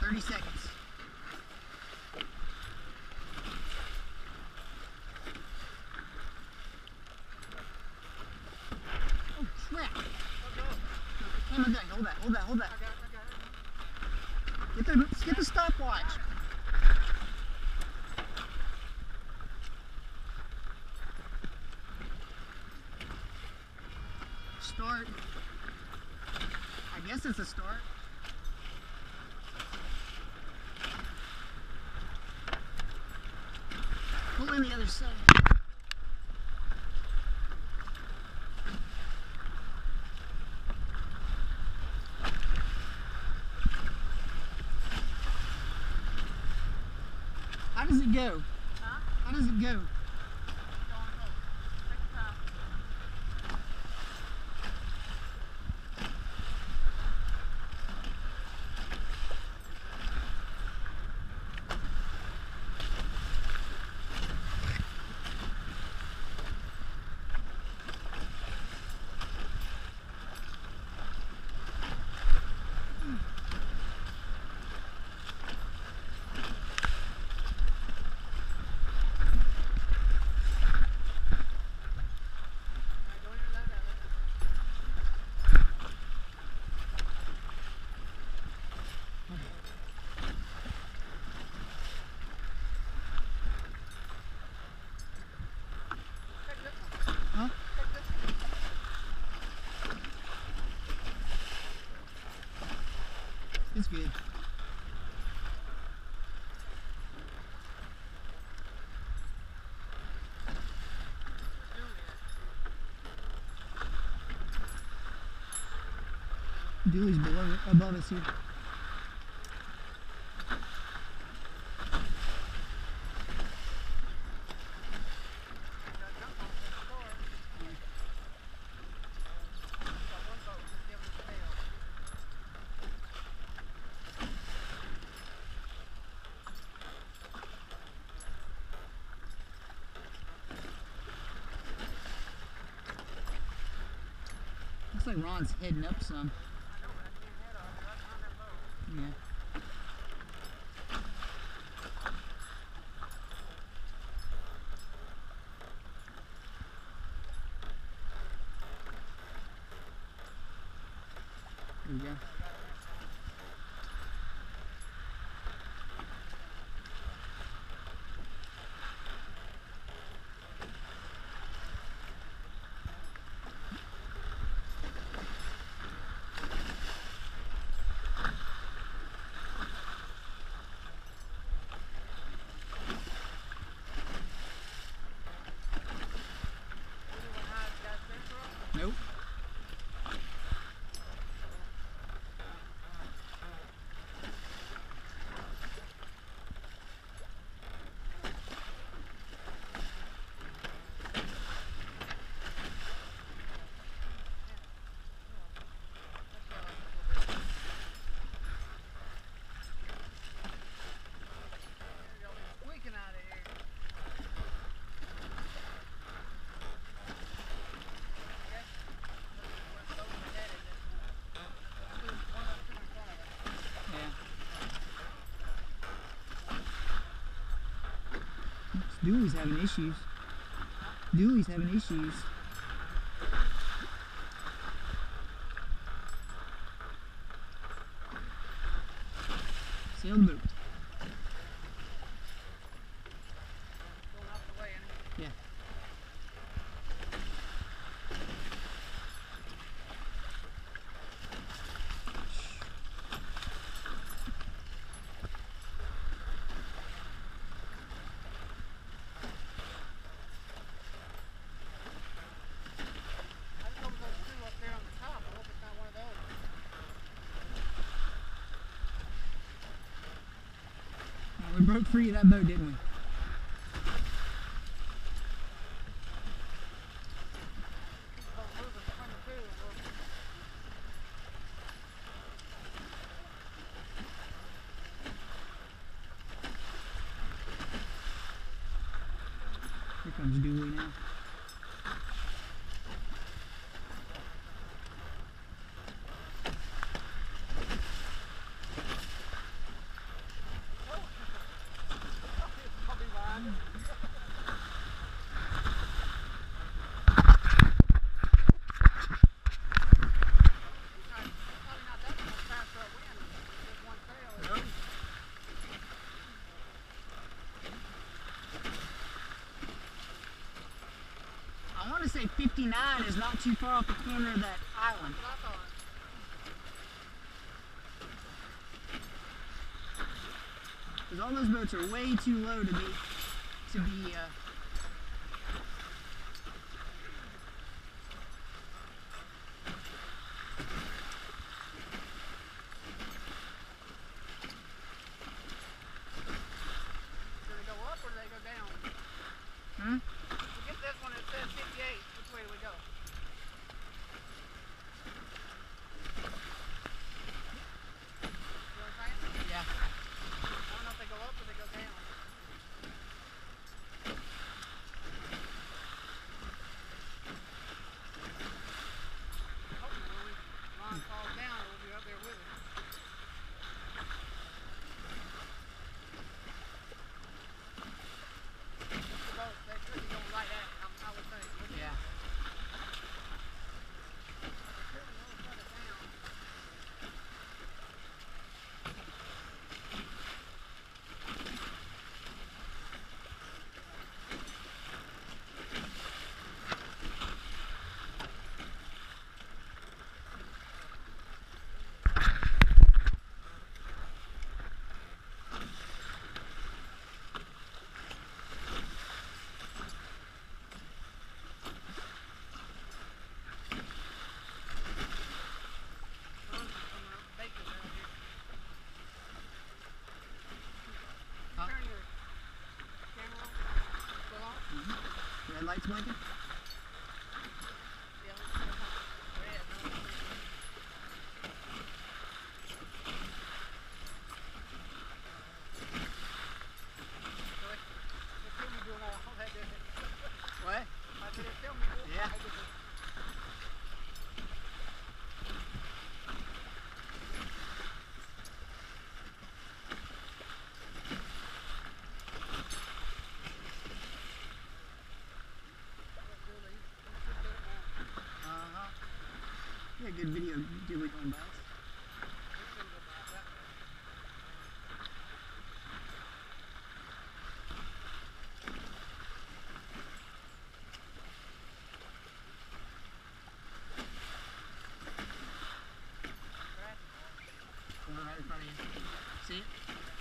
30 seconds. Oh, crap. Camera gun, hold that, hold that, hold that. Get the stopwatch. Start. I guess it's a start. Pull in the other side. How does it go? Huh? How does it go? Huh? It's good. Dooley's above us here. Looks like Ron's heading up some. Yeah. There we go. Nope. Dooley's having issues. Dooley's having issues. Sailboat. Yeah. We broke free of that boat, didn't we? Here comes Dooley now. 89 is not too far off the corner of that island. Because all those boats are way too low to be red lights blinking? What? Yeah. Yeah, good video duly going by. Right in front of you. See it?